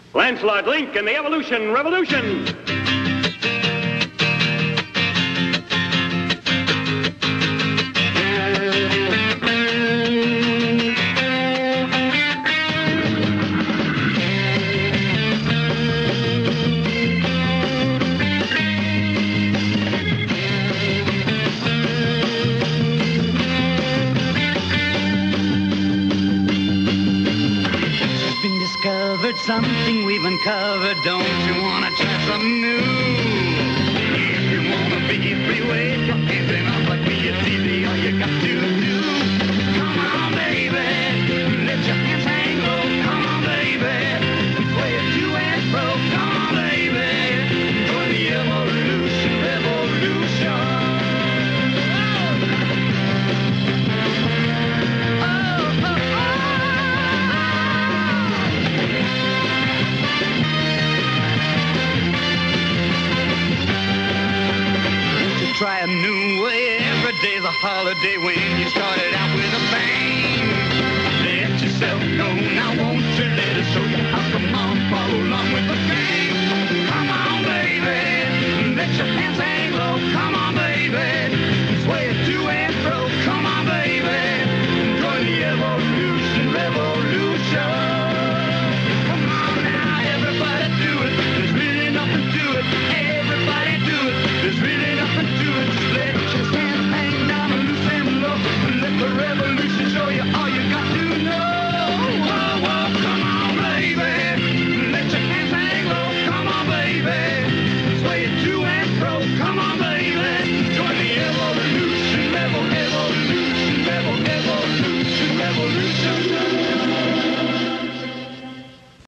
Lancelot Link and the Evolution Revolution. Something we've uncovered, don't you want to try something new? If you want to be freeway trucking, then I'm like